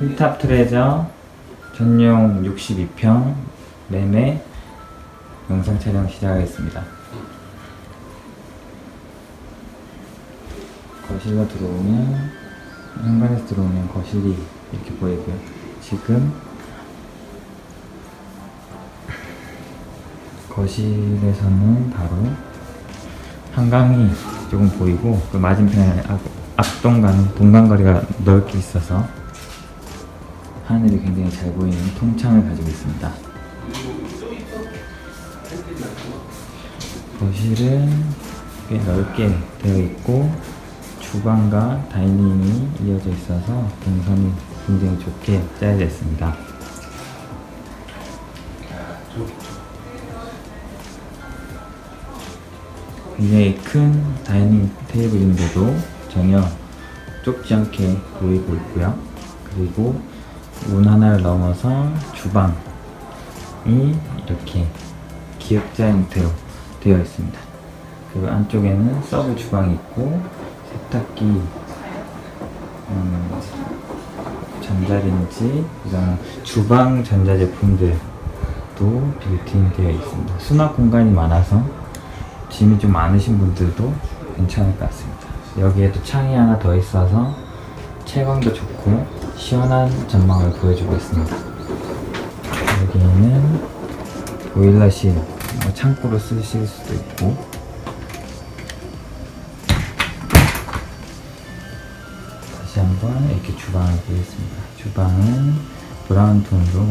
힐탑 트레저 전용 62평 매매 영상 촬영 시작하겠습니다. 거실로 들어오면, 현관에서 들어오면 거실이 이렇게 보이고요. 지금 거실에서는 바로 한강이 조금 보이고, 그 맞은편에 앞동간 동간거리가 넓게 있어서 하늘이 굉장히 잘 보이는 통창을 가지고 있습니다. 거실은 꽤 넓게 되어 있고 주방과 다이닝이 이어져 있어서 동선이 굉장히 좋게 짜여져 있습니다. 굉장히 큰 다이닝 테이블인데도 전혀 좁지 않게 보이고 있고요. 그리고 문 하나를 넘어서 주방이 이렇게 기역자 형태로 되어 있습니다. 그리고 안쪽에는 서브 주방이 있고 세탁기, 전자레인지, 이런 주방 전자제품들도 빌트인 되어 있습니다. 수납 공간이 많아서 짐이 좀 많으신 분들도 괜찮을 것 같습니다. 여기에도 창이 하나 더 있어서 채광도 좋고 시원한 전망을 보여주고 있습니다. 여기는 보일러실, 창고로 쓰실 수도 있고, 다시 한번 이렇게 주방을 보겠습니다. 주방은 브라운 톤으로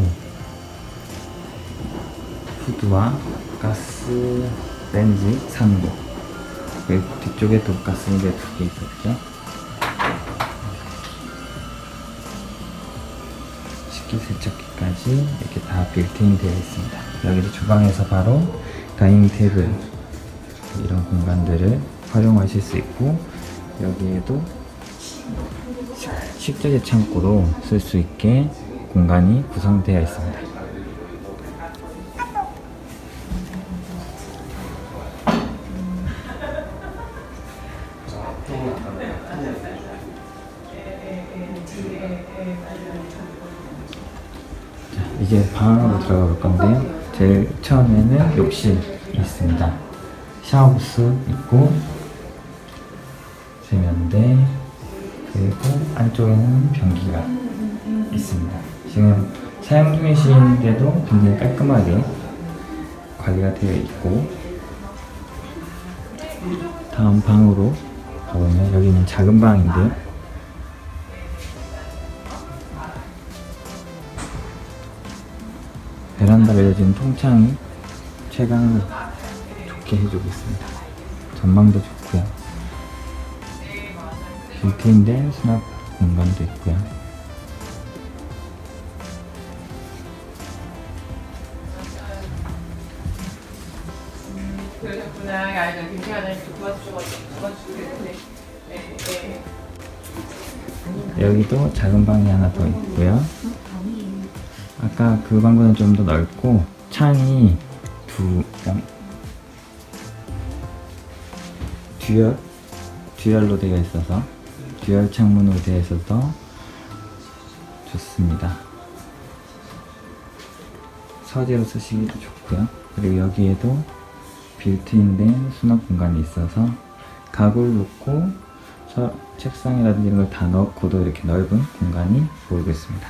후드와 가스 렌지 3구, 그리고 뒤쪽에도 가스 렌지 2개 있었죠. 식기세척기까지 이렇게 다 빌트인 되어 있습니다. 여기도 주방에서 바로 다이닝 테이블, 이런 공간들을 활용하실 수 있고, 여기에도 식자재 창고로 쓸 수 있게 공간이 구성되어 있습니다. 자, 이제 방으로 들어가 볼 건데요. 제일 처음에는 욕실이 있습니다. 샤워부스 있고 세면대, 그리고 안쪽에는 변기가 있습니다. 지금 사용 중이신데도 굉장히 깔끔하게 관리가 되어 있고, 다음 방으로 가보면 여기는 작은 방인데요. 베란다로 이어지는 통창이 채광을 좋게 해주고 있습니다. 전망도 좋고요. 빌트인된 수납 공간도 있고요. 여기도 작은 방이 하나 더 있고요. 아까 그 방보다는 좀 더 넓고, 창이 듀얼로 되어 있어서, 듀얼 창문으로 되어 있어서 좋습니다. 서재로 쓰시기도 좋고요. 그리고 여기에도 빌트인된 수납 공간이 있어서 가구를 놓고 책상이라든지 이런 걸 다 넣고도 이렇게 넓은 공간이 보이고 있습니다.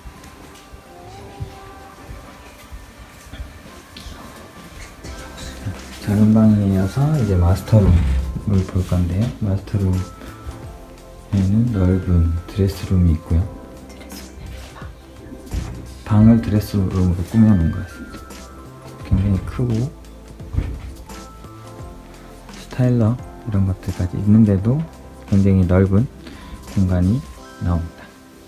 작은 방에 이어서 이제 마스터룸을 볼 건데요. 마스터룸에는 넓은 드레스룸이 있고요. 방을 드레스룸으로 꾸며놓은 것 같습니다. 굉장히 크고 스타일러 이런 것들까지 있는데도 굉장히 넓은 공간이 나옵니다.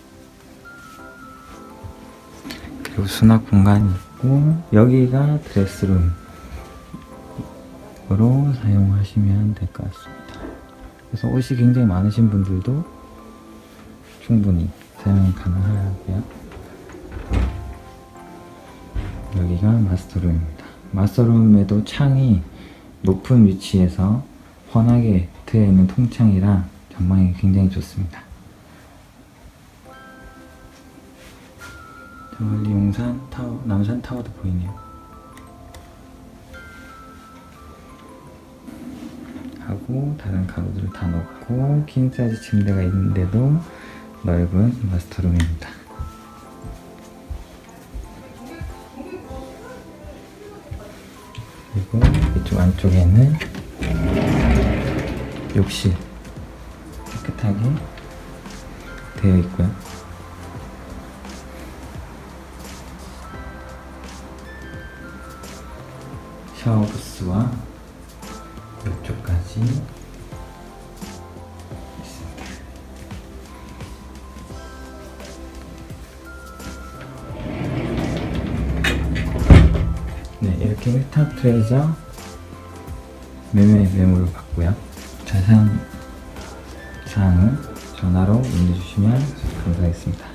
그리고 수납 공간이 있고, 여기가 드레스룸으로 사용하시면 될 것 같습니다. 그래서 옷이 굉장히 많으신 분들도 충분히 사용이 가능하고요. 여기가 마스터룸입니다. 마스터룸에도 창이 높은 위치에서 환하게 트여 있는 통창이라 전망이 굉장히 좋습니다. 저 멀리 용산 타워, 남산 타워도 보이네요. 하고 다른 가구들을 다 넣고 킹 사이즈 침대가 있는데도 넓은 마스터룸입니다. 그리고 이쪽 안쪽에는 욕실 깨끗하게 되어 있고요. 샤워 부스와 이쪽까지 있습니다. 네, 이렇게 힐탑 트레저 매물을 받고요. 자세한 사항은 전화로 문의 주시면 감사하겠습니다.